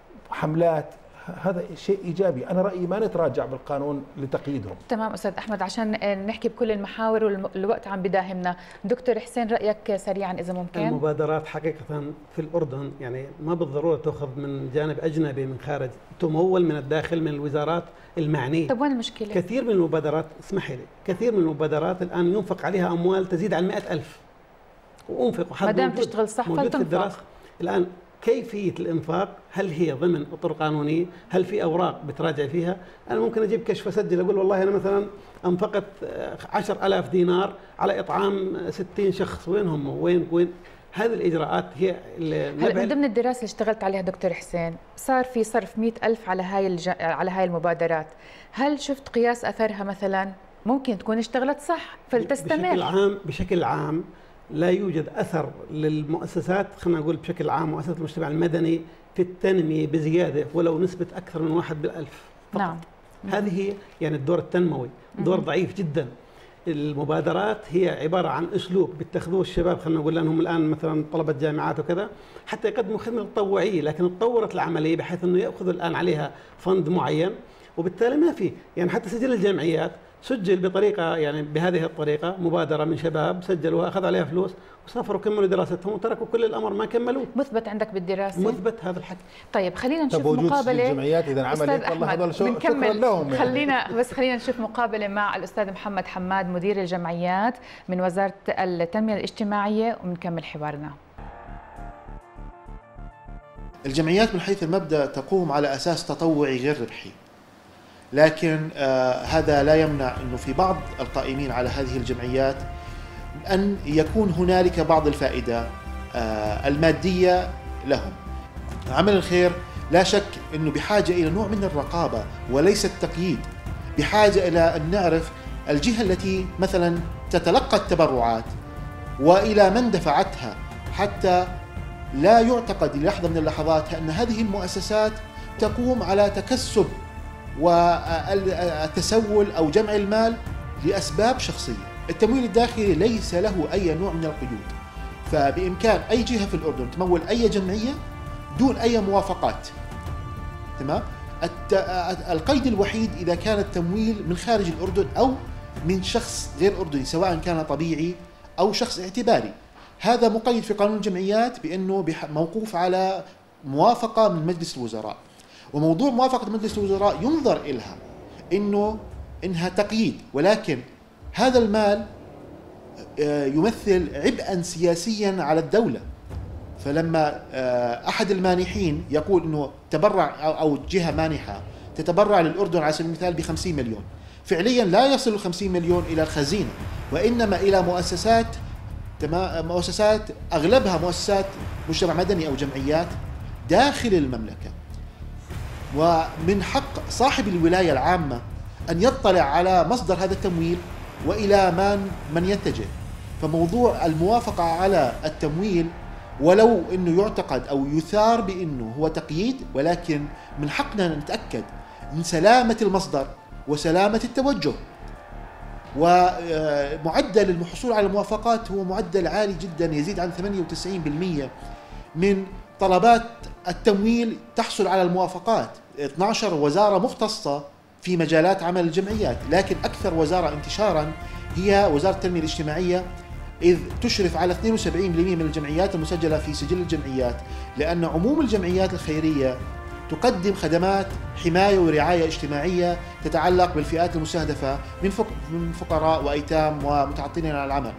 حملات، هذا شيء ايجابي. انا رايي ما نتراجع بالقانون لتقييدهم. تمام استاذ احمد، عشان نحكي بكل المحاور والوقت عم بداهمنا. دكتور حسين، رايك سريعا اذا ممكن. المبادرات حقيقه في الاردن يعني ما بالضروره تاخذ من جانب اجنبي من خارج، تمول من الداخل من الوزارات المعنيه. طيب وين المشكله؟ كثير من المبادرات، اسمحي لي، كثير من المبادرات الان ينفق عليها اموال تزيد عن 100,000 وانفقوا. ما دام تشتغل صح فلتنفق. الان كيفية الإنفاق، هل هي ضمن أطر قانونية؟ هل في أوراق بتراجع فيها؟ أنا ممكن أجيب كشف أسجل أقول والله أنا مثلا أنفقت 10,000 دينار على إطعام 60 شخص، وين هم؟ وين؟ هذه الإجراءات هي هلا من ضمن الدراسة اللي اشتغلت عليها دكتور حسين صار في صرف 100,000 على هاي المبادرات، هل شفت قياس أثرها مثلا؟ ممكن تكون اشتغلت صح فلتستمر. بشكل عام لا يوجد أثر للمؤسسات، خلينا نقول بشكل عام مؤسسات المجتمع المدني في التنمية بزيادة ولو نسبة أكثر من 1/1000 فقط. نعم. هذه هي يعني الدور التنموي، دور ضعيف جدا. المبادرات هي عبارة عن أسلوب بيتخذوه الشباب، خلينا نقول لأنهم الآن مثلا طلبة جامعات وكذا، حتى يقدموا خدمة تطوعية، لكن تطورت العملية بحيث أنه يأخذوا الآن عليها فند معين، وبالتالي ما في يعني حتى سجل الجمعيات سجل بطريقة يعني بهذه الطريقة، مبادرة من شباب سجلوها أخذ عليها فلوس وسافروا كملوا دراستهم وتركوا كل الأمر ما كملوه. مثبت عندك بالدراسة؟ مثبت هذا الحكي. طيب خلينا نشوف مقابلة. الجمعيات إذا عملت والله هذول شكرا لهم يعني. خلينا نشوف مقابلة مع الأستاذ محمد حماد مدير الجمعيات من وزارة التنمية الاجتماعية ونكمل حوارنا. الجمعيات من حيث المبدأ تقوم على أساس تطوعي غير ربحي، لكن هذا لا يمنع أنه في بعض القائمين على هذه الجمعيات أن يكون هنالك بعض الفائدة المادية لهم. عمل الخير لا شك أنه بحاجة إلى نوع من الرقابة وليس التقييد، بحاجة إلى أن نعرف الجهة التي مثلا تتلقى التبرعات وإلى من دفعتها، حتى لا يعتقد للحظة من اللحظات أن هذه المؤسسات تقوم على تكسب والتسول أو جمع المال لأسباب شخصية. التمويل الداخلي ليس له أي نوع من القيود، فبإمكان أي جهة في الأردن تمول أي جمعية دون أي موافقات. تمام؟ القيد الوحيد إذا كان التمويل من خارج الأردن أو من شخص غير أردني، سواء كان طبيعي أو شخص اعتباري. هذا مقيد في قانون الجمعيات بأنه موقوف على موافقة من مجلس الوزراء، وموضوع موافقة مجلس الوزراء ينظر إلها إنها تقييد، ولكن هذا المال يمثل عبئا سياسيا على الدولة. فلما أحد المانحين يقول إنه تبرع أو جهة مانحة تتبرع للأردن على سبيل المثال ب50 مليون، فعليا لا يصل 50 مليون إلى الخزينة، وإنما إلى مؤسسات أغلبها مؤسسات مجتمع مدني أو جمعيات داخل المملكة. ومن حق صاحب الولاية العامة أن يطلع على مصدر هذا التمويل وإلى من يتجه. فموضوع الموافقة على التمويل ولو أنه يعتقد أو يثار بأنه هو تقييد، ولكن من حقنا نتأكد من سلامة المصدر وسلامة التوجه. ومعدل الحصول على الموافقات هو معدل عالي جدا، يزيد عن 98% من طلبات التمويل تحصل على الموافقات. 12 وزارة مختصة في مجالات عمل الجمعيات، لكن أكثر وزارة انتشارا هي وزارة التنمية الاجتماعية، إذ تشرف على 72% من الجمعيات المسجلة في سجل الجمعيات، لأن عموم الجمعيات الخيرية تقدم خدمات حماية ورعاية اجتماعية تتعلق بالفئات المستهدفة من فقراء وأيتام ومتعطلين عن العمل.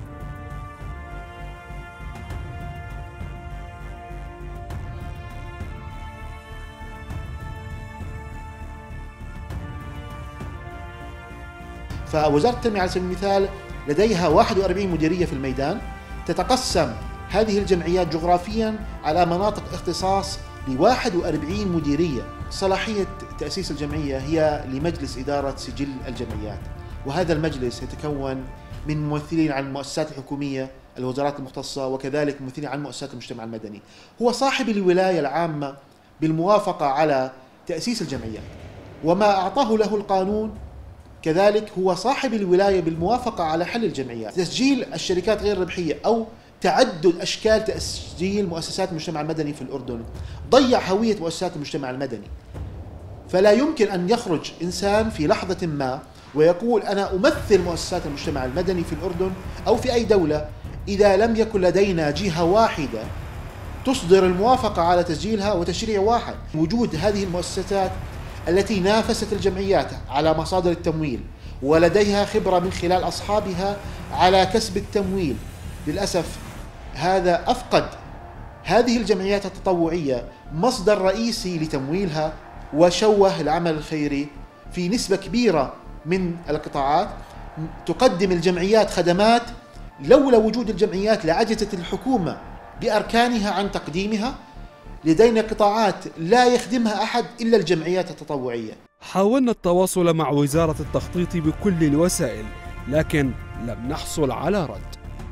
فوزارة التنمية على سبيل المثال لديها 41 مديرية في الميدان، تتقسم هذه الجمعيات جغرافيا على مناطق اختصاص ل 41 مديرية. صلاحية تأسيس الجمعية هي لمجلس إدارة سجل الجمعيات، وهذا المجلس يتكون من ممثلين عن المؤسسات الحكومية، الوزارات المختصة، وكذلك ممثلين عن مؤسسات المجتمع المدني. هو صاحب الولاية العامة بالموافقة على تأسيس الجمعيات، وما أعطاه له القانون كذلك هو صاحب الولاية بالموافقة على حل الجمعيات. تسجيل الشركات غير الربحية أو تعدد أشكال تسجيل مؤسسات المجتمع المدني في الأردن ضيع هوية مؤسسات المجتمع المدني، فلا يمكن أن يخرج إنسان في لحظة ما ويقول أنا أمثل مؤسسات المجتمع المدني في الأردن أو في أي دولة إذا لم يكن لدينا جهة واحدة تصدر الموافقة على تسجيلها وتشريع واحد. وجود هذه المؤسسات التي نافست الجمعيات على مصادر التمويل ولديها خبرة من خلال أصحابها على كسب التمويل، للأسف هذا أفقد هذه الجمعيات التطوعية مصدر رئيسي لتمويلها، وشوه العمل الخيري في نسبة كبيرة من القطاعات. تقدم الجمعيات خدمات لولا وجود الجمعيات لعجزت الحكومة بأركانها عن تقديمها. لدينا قطاعات لا يخدمها أحد إلا الجمعيات التطوعية. حاولنا التواصل مع وزارة التخطيط بكل الوسائل، لكن لم نحصل على رد.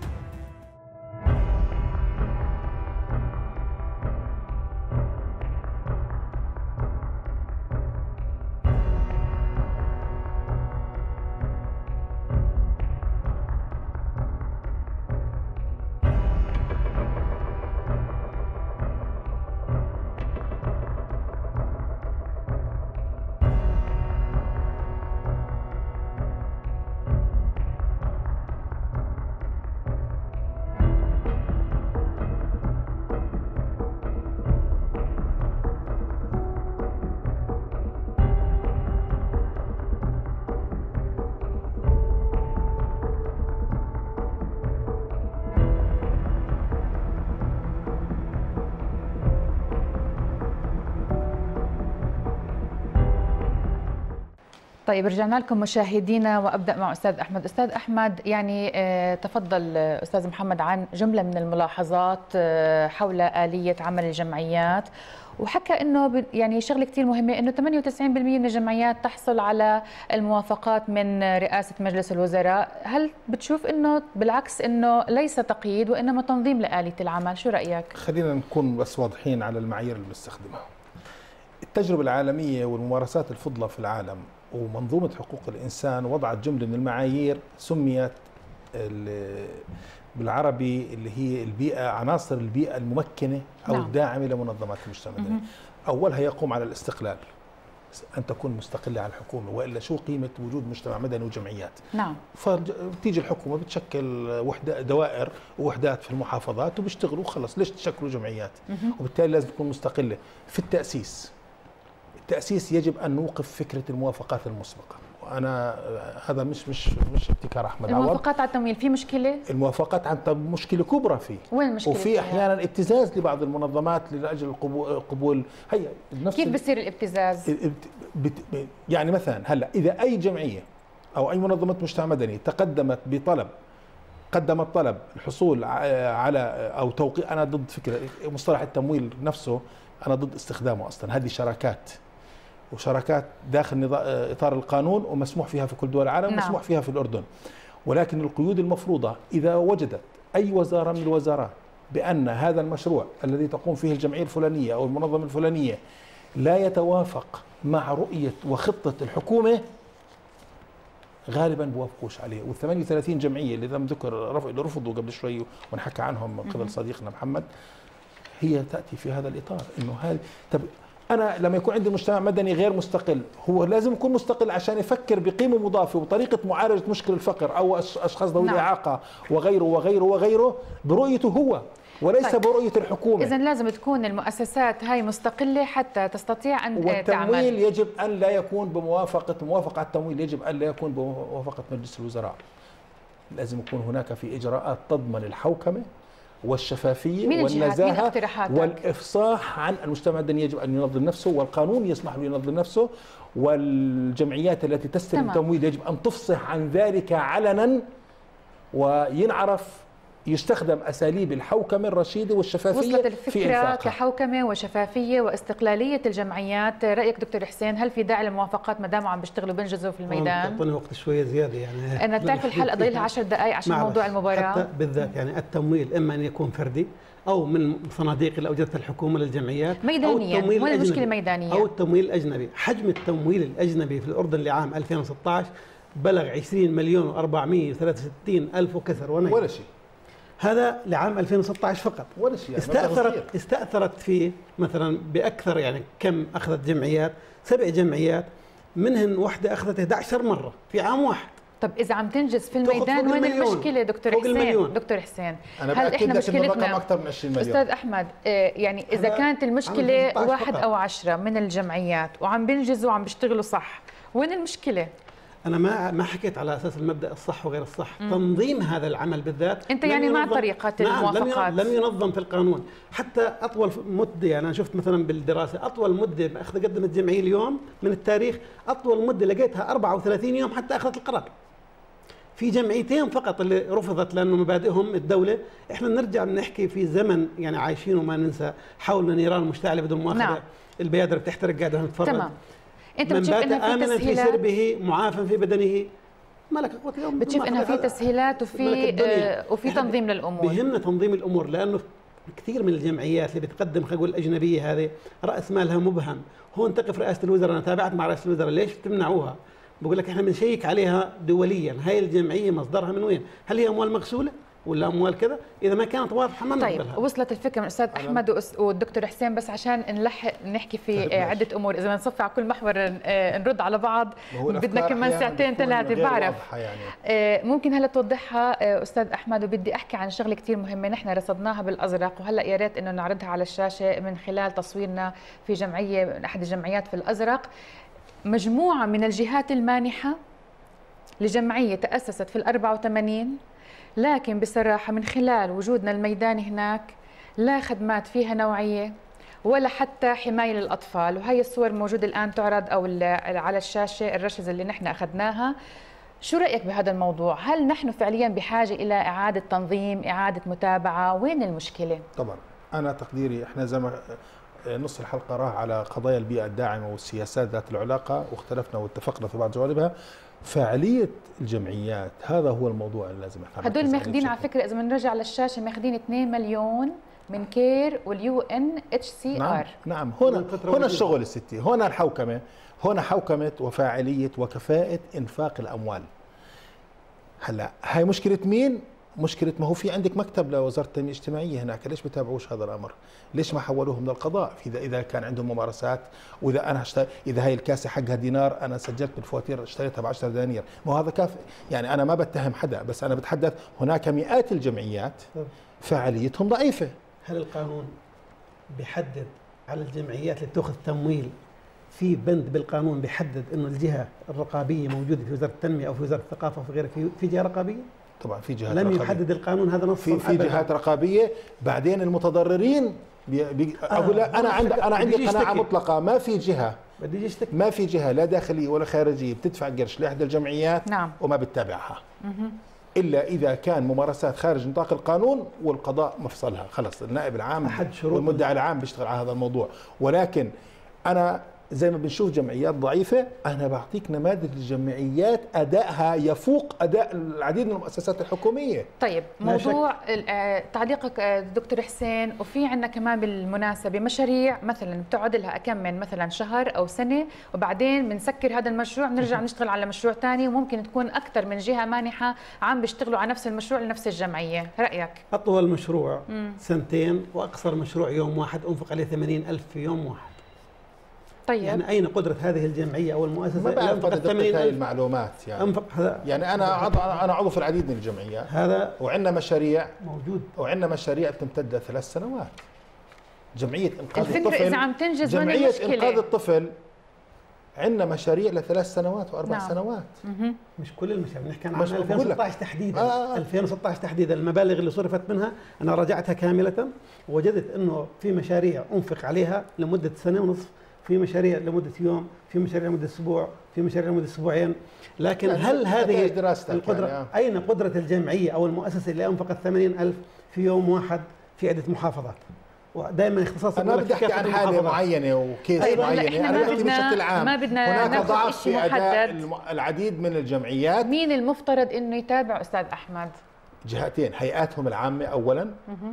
طيب رجعنا لكم مشاهدينا، وابدا مع استاذ احمد. استاذ احمد، يعني تفضل استاذ محمد عن جمله من الملاحظات حول اليه عمل الجمعيات، وحكى انه يعني شغله كثير مهمه انه 98% من الجمعيات تحصل على الموافقات من رئاسه مجلس الوزراء. هل بتشوف انه بالعكس انه ليس تقييد وانما تنظيم لآلية العمل؟ شو رايك؟ خلينا نكون بس واضحين على المعايير اللي بنستخدمها. التجربه العالميه والممارسات الفضلى في العالم ومنظومة حقوق الإنسان وضعت جملة من المعايير سميت بالعربي اللي هي البيئة، عناصر البيئة الممكنة أو الداعمة لمنظمات المجتمع المدني. أولها يقوم على الاستقلال، أن تكون مستقلة عن الحكومة، وإلا شو قيمة وجود مجتمع مدني وجمعيات؟ نعم. فتيجي الحكومة بتشكل دوائر ووحدات في المحافظات وبيشتغلوا خلص، ليش تشكلوا جمعيات؟ وبالتالي لازم تكون مستقلة. في التأسيس يجب أن نوقف فكرة الموافقات المسبقة، وأنا هذا مش ابتكار أحمد عوض. الموافقات على التمويل في مشكلة؟ الموافقات عن مشكلة كبرى فيه. وين المشكلة؟ وفي أحيانا ابتزاز لبعض المنظمات لأجل قبول هي نفس. كيف بصير الابتزاز؟ يعني مثلا هلا إذا أي جمعية أو أي منظمة مجتمع مدني قدمت طلب الحصول على أو توقيع، أنا ضد فكرة مصطلح التمويل نفسه، أنا ضد استخدامه أصلا. هذه شراكات، وشراكات داخل إطار القانون ومسموح فيها في كل دول العالم ومسموح فيها في الأردن. ولكن القيود المفروضة إذا وجدت أي وزارة من الوزارات بأن هذا المشروع الذي تقوم فيه الجمعية الفلانية أو المنظمة الفلانية لا يتوافق مع رؤية وخطة الحكومة، غالبا بوافقوش عليه. وال38 جمعية اللي تم ذكر اللي رفضوا قبل شوي ونحكى عنهم من قبل صديقنا محمد، هي تأتي في هذا الإطار. إنه هذه طب أنا لما يكون عندي مجتمع مدني غير مستقل، هو لازم يكون مستقل عشان يفكر بقيمة مضافة وطريقة معالجة مشكلة الفقر أو أشخاص ذوي الإعاقة وغيره وغيره وغيره برؤيته هو. وليس برؤية الحكومة. إذن لازم تكون المؤسسات هاي مستقلة حتى تستطيع أن والتمويل تعمل. يجب أن لا يكون موافقة التمويل يجب أن لا يكون بموافقة مجلس الوزراء. لازم يكون هناك في إجراءات تضمن الحوكمة والشفافية والنزاهة والإفصاح عن المجتمع المدني. يجب أن ينظم نفسه، والقانون يسمح له ينظم نفسه، والجمعيات التي تستلم التمويل يجب أن تفصح عن ذلك علنا، وينعرف يستخدم أساليب الحوكمة الرشيدة والشفافية. وصلت الفكرة كحوكمة وشفافية واستقلالية الجمعيات. رأيك دكتور حسين، هل في داعي للموافقات ما دام عم بيشتغلوا بينجزوا في الميدان؟ تعطوني وقت شوية زيادة يعني. أنا بتعرف الحلقة ضايل لها 10 دقائق عشان موضوع المباراة. حتى بالذات يعني التمويل إما أن يكون فردي أو من صناديق اللي أوجدتها الحكومة للجمعيات ميدانيا. وين المشكلة ميدانية؟ أو التمويل الأجنبي. حجم التمويل الأجنبي في الأردن لعام 2016 بلغ 20,463,000 وكسر ونيل. ولا شيء. هذا لعام 2016 فقط. ولا شيء. استأثرت فيه مثلا بأكثر يعني كم أخذت جمعيات؟ 7 جمعيات، منهن واحدة أخذت 11 مرة في عام واحد. طب إذا عم تنجز في الميدان وين المشكلة دكتور حسين؟ دكتور حسين، هل إحنا مشكلتنا أكثر من 20 مليون؟ أستاذ أحمد، يعني إذا كانت المشكلة 1 أو 10 من الجمعيات وعم بينجزوا وعم بيشتغلوا صح، وين المشكلة؟ أنا ما حكيت على أساس المبدأ الصح وغير الصح، تنظيم هذا العمل بالذات. أنت يعني مع طريقة الموافقات؟ لم ينظم في القانون. حتى أطول مدة، يعني أنا شفت مثلا بالدراسة أطول مدة قدمت الجمعية اليوم من التاريخ، أطول مدة لقيتها 34 يوم حتى أخذت القرار. في جمعيتين فقط اللي رفضت لأنه مبادئهم الدولة. إحنا نرجع نحكي في زمن يعني عايشين وما ننسى، حولنا نيران مشتعلة بدون مؤاخذة. نعم. البيادر بتحترق قاعدة نتفرج. تمام. انت بتشوف انه في تسهيلات؟ في سربه معافى في بدنه، ما لك قوة اليوم. بتشوف انه في تسهيلات وفي تنظيم للامور؟ بهمنا تنظيم الامور، لانه كثير من الجمعيات اللي بتقدم خلينا نقول الاجنبيه هذه راس مالها مبهم. هون تقف رئاسه الوزراء، انا تابعت مع رئاسه الوزراء، ليش بتمنعوها؟ بقول لك احنا بنشيك عليها دوليا، هاي الجمعيه مصدرها من وين؟ هل هي اموال مغسوله ولا اموال كذا؟ اذا ما كانت واضحه ما نقبلها. طيب وصلت الفكره من الاستاذ احمد والدكتور حسين، بس عشان نلحق نحكي في عده امور، اذا بنصفي على كل محور نرد على بعض بدنا كمان ساعتين 3 بعرف يعني. ممكن هلا توضحها استاذ احمد، وبدي احكي عن شغله كثير مهمه نحن رصدناها بالازرق، وهلا يا ريت انه نعرضها على الشاشه من خلال تصويرنا في جمعيه من احد الجمعيات في الازرق. مجموعه من الجهات المانحه لجمعيه تاسست في ال84، لكن بصراحة من خلال وجودنا الميداني هناك لا خدمات فيها نوعية ولا حتى حماية للأطفال. وهي الصور موجودة الآن تعرض أو على الشاشة، الرشز اللي نحن أخذناها. شو رأيك بهذا الموضوع؟ هل نحن فعليا بحاجة إلى إعادة تنظيم، إعادة متابعة؟ وين المشكلة؟ طبعا أنا تقديري إحنا زي ما نص الحلقة راح على قضايا البيئة الداعمة والسياسات ذات العلاقة، واختلفنا واتفقنا في بعض جوانبها. فعالية الجمعيات هذا هو الموضوع اللي لازم نحكي. هدول ماخذين على فكرة، إذا بنرجع للشاشة، ماخذين 2 مليون من كير والUNHCR. نعم هنا الشغل الستي، هنا الحوكمة، هنا حوكمة وفاعلية وكفاءة إنفاق الأموال. هلا هاي مشكلة مين؟ مشكلة ما هو في عندك مكتب لوزارة التنمية الاجتماعية هناك، ليش بتابعوش هذا الأمر؟ ليش ما حولوهم للقضاء؟ إذا كان عندهم ممارسات، وإذا أنا إذا هاي الكاسة حقها دينار أنا سجلت بالفواتير اشتريتها ب10 دنانير، ما هذا كافي. يعني أنا ما بتهم حدا، بس أنا بتحدث هناك مئات الجمعيات فعاليتهم ضعيفة. هل القانون بيحدد على الجمعيات اللي بتاخذ تمويل، في بند بالقانون بيحدد إنه الجهة الرقابية موجودة في وزارة التنمية أو في وزارة الثقافة وفي غيرها، في جهة رقابية؟ طبعا في جهات لم رقابية. يحدد القانون هذا نصا في جهات رقابيه. بعدين المتضررين اقول لا، انا عندي قناعه مطلقه، ما في جهه بدي يشتكي، ما في جهه لا داخليه ولا خارجيه بتدفع قرش لاحدى الجمعيات. نعم. وما بتتابعها الا اذا كان ممارسات خارج نطاق القانون والقضاء مفصلها، خلص النائب العام والمدعي العام بيشتغل على هذا الموضوع. ولكن انا زي ما بنشوف جمعيات ضعيفة، أنا بعطيك نماذج لجمعيات أدائها يفوق أداء العديد من المؤسسات الحكومية. طيب موضوع تعليقك دكتور حسين، وفي عندنا كمان بالمناسبة مشاريع مثلا بتقعد لها كم من مثلا شهر أو سنة، وبعدين بنسكر هذا المشروع بنرجع نشتغل على مشروع ثاني، وممكن تكون أكثر من جهة مانحة عم بيشتغلوا على نفس المشروع لنفس الجمعية. رأيك؟ أطول مشروع 2 سنين، وأقصر مشروع يوم واحد أنفق عليه 80,000 في يوم واحد. طيب يعني أين قدرة هذه الجمعية أو المؤسسة؟ ما بعرف دقة هاي المعلومات يعني أنا عضو في العديد من الجمعيات هذا وعندنا مشاريع موجود، وعندنا مشاريع بتمتد 3 سنوات. جمعية إنقاذ الفكرة الطفل إذا عم تنجز وين جمعية المشكلة؟ إنقاذ الطفل عندنا مشاريع ل3 سنوات و4 نعم. سنوات. مش كل المشاريع، بنحكي عن مش 2016 تحديدا. 2016 تحديدا المبالغ اللي صرفت منها انا راجعتها كامله ووجدت انه في مشاريع انفق عليها لمده 1.5 سنة، في مشاريع لمده يوم، في مشاريع لمده اسبوع، في مشاريع لمده اسبوعين. لكن هل هذه القدره يعني اين قدره الجمعيه او المؤسسه اللي انفقت 80,000 في يوم واحد في عده محافظات؟ ودائما اختصاص انا بدي احكي عن حاله معينه وكيس معين، احنا ما بدنا هناك ضعف في اداء محدد. العديد من الجمعيات. مين المفترض انه يتابع استاذ احمد؟ جهتين، هيئاتهم العامه اولا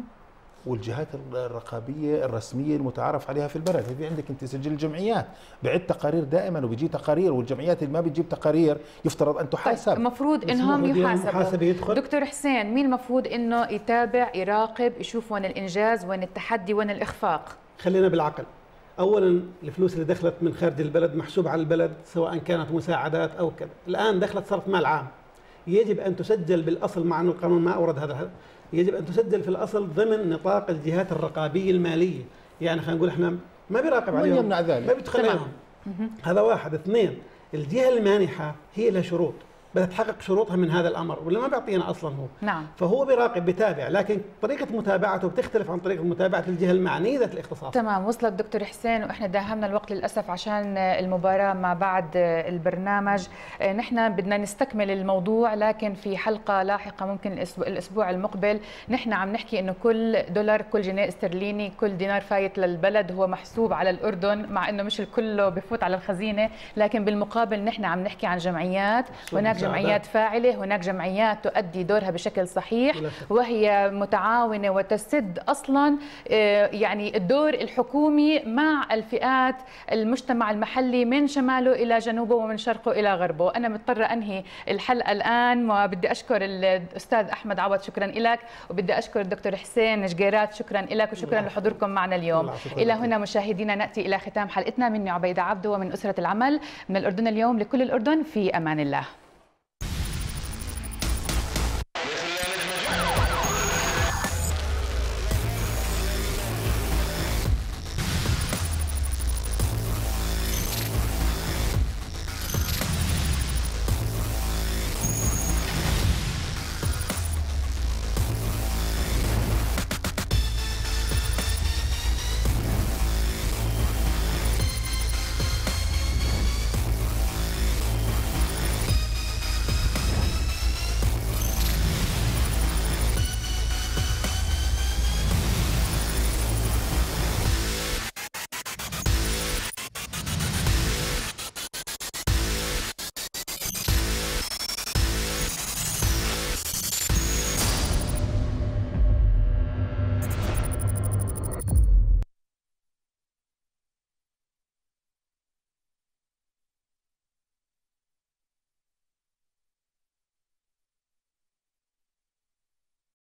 والجهات الرقابيه الرسميه المتعارف عليها في البلد. في عندك انت سجل الجمعيات بعد تقارير دائما وبيجي تقارير، والجمعيات اللي ما بتجيب تقارير يفترض ان تحاسب. المفروض انهم يحاسبوا. دكتور دكتور حسين، مين المفروض انه يتابع يراقب يشوف وين الانجاز وين التحدي وين الاخفاق؟ خلينا بالعقل. اولا الفلوس اللي دخلت من خارج البلد محسوب على البلد سواء كانت مساعدات او كذا، الان دخلت صرف مال عام، يجب ان تسجل بالاصل مع انه القانون ما اورد هذا، يجب ان تسجل في الاصل ضمن نطاق الجهات الرقابيه الماليه، يعني خلينا نقول احنا ما بيراقب عليهم، من يمنع ذلك؟ ما بيتخليهم. هذا واحد. اثنين، الجهه المانحه هي لها شروط بدها تحقق شروطها من هذا الامر ولا ما بيعطينا اصلا هو. نعم. فهو بيراقب بيتابع، لكن طريقه متابعته بتختلف عن طريقه متابعه الجهه المعنيه ذات الاختصاص. تمام، وصلت دكتور حسين، واحنا داهمنا الوقت للاسف عشان المباراه ما بعد البرنامج. نحن بدنا نستكمل الموضوع لكن في حلقه لاحقه ممكن الاسبوع المقبل. نحن عم نحكي انه كل دولار كل جنيه استرليني كل دينار فايت للبلد هو محسوب على الاردن، مع انه مش الكل بفوت على الخزينه، لكن بالمقابل نحن عم نحكي عن جمعيات، هناك جمعيات فاعلة، هناك جمعيات تؤدي دورها بشكل صحيح وهي متعاونة وتسد أصلا يعني الدور الحكومي مع الفئات المجتمع المحلي من شماله إلى جنوبه ومن شرقه إلى غربه. أنا مضطرة أنهي الحلقة الآن وبدي أشكر الأستاذ أحمد عوض، شكرا لك، وبدي أشكر الدكتور حسين جيرات، شكرا لك وشكرا لحضوركم معنا اليوم. إلى هنا مشاهدينا نأتي إلى ختام حلقتنا. مني عبيدة عبده ومن أسرة العمل من الأردن اليوم، لكل الأردن في أمان الله.